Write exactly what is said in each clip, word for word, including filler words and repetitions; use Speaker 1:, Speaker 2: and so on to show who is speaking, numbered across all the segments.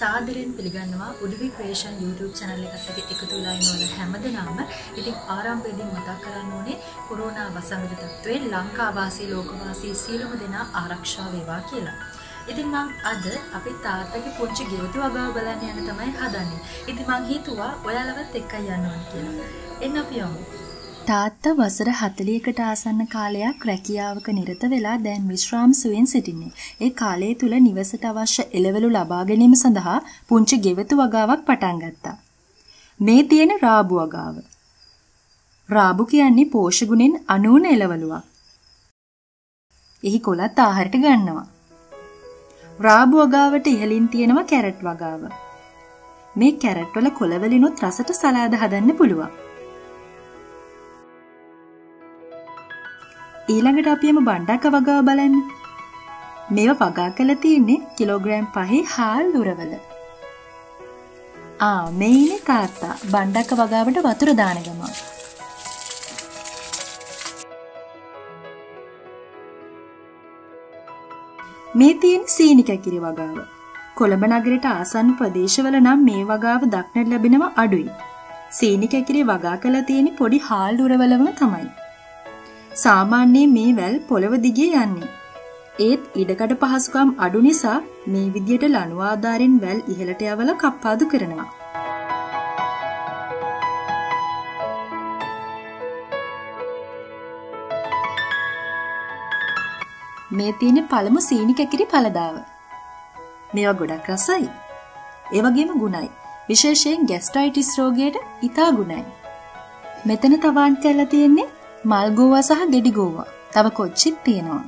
Speaker 1: සාදරයෙන් පිළිගන්නවා උඩුවි creation YouTube channel එකට එකතු වෙලා ඉන්න හැමදෙනාම. ඉතින් ආරම්භයේදී මතක් කරන්න ඕනේ කොරෝනා වසංගත තත්ත්වයෙන් ලංකා වාසී ලෝක වාසී සියලුම දෙනා ආරක්ෂා වේවා කියලා. ඉතින් මම අද අපේ තාත්තගේ පුංචි ගෙවතු වගාව බලන්න යන තමයි හදන්නේ. ඉතින් මං හිතුවා ඔයාලවත් එක්කයි යන්න ඕන කියලා. එන්න අපි යමු. තාත්තා වසර හතළිහකට ආසන්න කාලයක් රැකියාවක නිරත වෙලා දැන් විශ්‍රාම සුවයෙන් සිටින්නේ. ඒ කාලය තුල නිවසට අවශ්‍ය එළවලු ලබා ගැනීම සඳහා පුංචි ගෙවතු වගාවක් පටන් ගත්තා. මේ තියෙන රාබු වගාව. රාබු කියන්නේ පෝෂගුණෙන් අනූන එළවලුවක්. එහි කොළත් ආහාරයට ගන්නවා. රාබු වගාවට ඉහළින් තියෙනවා කැරට් වගාව. මේ කැරට් වල කොළ වලිනුත් රසට සලාද හදන්න පුළුවන්. ඊළඟට අපි යමු බණ්ඩක්ක වගාව බලන්න. මේවා වගා කරලා තියෙන්නේ කිලෝග්‍රෑම් පහේ හාල් උරවල. ආ මේ ඉන්නේ තාත්තා බණ්ඩක්ක වගාවට වතුර දාන ගමන්. මේ තියෙන සීනි කැකිරි වගාව. කොළඹ නගරයට ආසන්න ප්‍රදේශවල නම් මේ වගාව දක්නට ලැබෙනවා අඩුයි. සීනි කැකිරි වගා කරලා තියෙන්නේ පොඩි හාල් උරවලම තමයි. සාමාන්‍යයෙන් මේ වැල් පොළව දිගේ යන්නේ. ඒත් ඉඩකඩ පහසුකම් අඩු නිසා මේ විදියට ලණු ආධාරයෙන් වැල් ඉහළට යවලා කප්පාදු කරනවා. මේ තියෙන පළමු සීනි කැකිරි පළදාව. මේවා ගොඩක් රසයි. ඒ වගේම ගුණයි. විශේෂයෙන් ગેස්ට්‍රයිටිස් රෝගයට ඉතා ගුණයි. මෙතන තවාන් කරලා තියෙන්නේ මල් ගෝවා සහ ගෙඩි ගෝවා. තව කොච්චිත් තියෙනවා.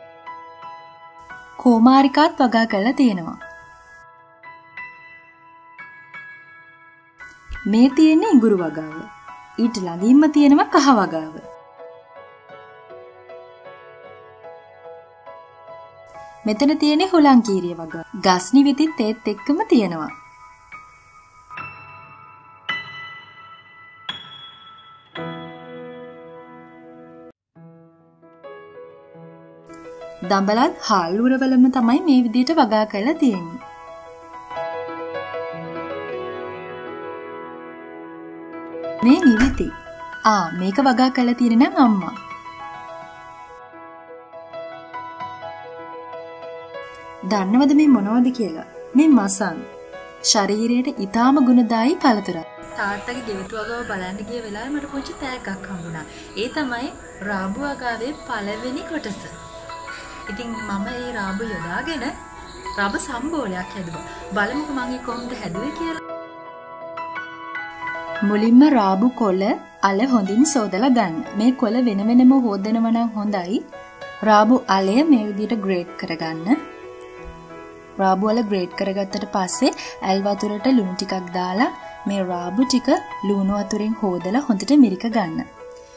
Speaker 1: කෝමාරිකාත් වගා කරලා තියෙනවා. මේ තියෙන්නේ ඉඟුරු වගාව. ඊට ළඟින්ම තියෙනවා කහ වගාව. මෙතන තියෙන්නේ හුලංකීරිය වගාව. ගස්නි විතිත් ඒත් එක්කම තියෙනවා. දඹලත් හාල් උරවලම තමයි මේ විදිහට වගා කරලා තියෙන්නේ. මේ නිවිති. ආ මේක වගා කරලා තියෙන නම් අම්මා. දන්නවද මේ මොනවද කියලා? මේ මසන්. ශරීරයට ඊටාම ගුණදායී පළතුරක්. තාත්තගේ ගෙවතු වගාව බලන්න ගිය වෙලාවේ මට පුංචි තෑග්ගක් හම්බුණා. ඒ තමයි රාබු වගාවේ පළවෙනි කොටස. ඉතින් මම මේ රාබු යොදාගෙන රබ සම්බෝලයක් හැදුවා. බලමුකෝ මම කොහොමද හැදුවේ කියලා. මුලින්ම රාබු කොළ අල හොඳින් සෝදලා ගන්න. මේ කොළ වෙන වෙනම හොදනවා නම් හොඳයි. රාබු අලය මේ විදිහට ග්‍රේට් කරගන්න. රාබු අල ග්‍රේට් කරගත්තට පස්සේ ඇල් වතුරට ලුණු ටිකක් දාලා මේ රාබු ටික ලුණු වතුරෙන් හොදලා හොඳට මිරික ගන්න.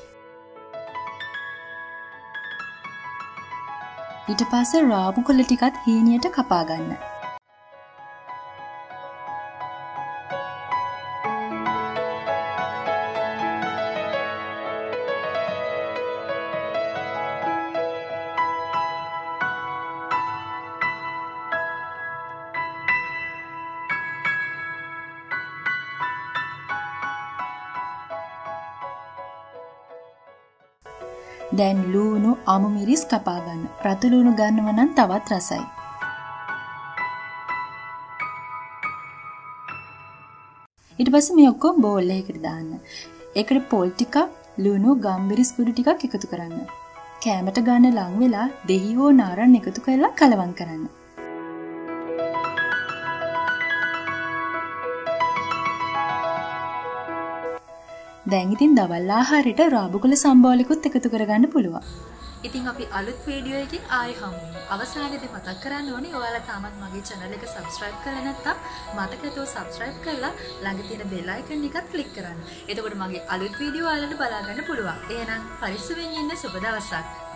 Speaker 1: ඊට පස්සේ රාබු කොළ ටිකත් හීනියට කපා ගන්න. දැන් ලුණු අමු මිරිස් කපා ගන්න. රතු ලුණු ගන්නව නම් තවත් රසයි. ඊට පස්සේ මේ ඔක්කොම බෝල් එකකට දාන්න. ඒකට පොල් ටිකක්, ලුණු, ගම්මිරිස් කුඩු ටිකක් එකතු කරන්න. කෑමට ගන්න ලං වෙලා දෙහි හෝ නාරන් එකතු කරලා කලවම් කරන්න. දැන් ඉතින් දවල් ආහාරයට රාබු කොළ සම්බෝලෙකුත් එකතු කරගන්න පුළුවන්. ඉතින් අපි අලුත් වීඩියෝ එකකින් ආයෙ හමු වෙමු. අවසානයේදී මතක් කරන්න ඕනේ ඔයාලා තාමත් මගේ channel එක subscribe කරලා නැත්නම් මතකතෝ subscribe කරලා ළඟ තියෙන bell icon එකත් click කරන්න. එතකොට මගේ අලුත් වීඩියෝ ඔයාලට බලා ගන්න පුළුවන්. එහෙනම් පරිස්සමෙන් ඉන්න සුබ දවසක්.